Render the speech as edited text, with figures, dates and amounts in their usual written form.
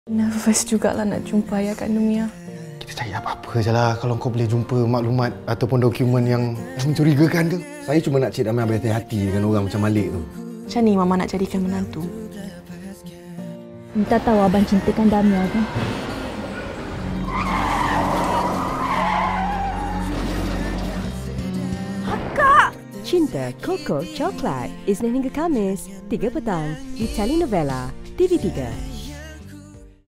Nervous jugalah nak jumpa ayah kandung Mia. Kita cari apa-apa je lah kalau kau boleh jumpa maklumat ataupun dokumen yang mencurigakan ke. Saya cuma nak Cik Damai berhati-hati dengan orang macam Malik tu. Macam ni Mama nak jadikan menantu? Minta tahu abang cintakan Damia kan? Cinta Koko Coklat Isnin hingga Kamis 3 petang di Telenovela TV3.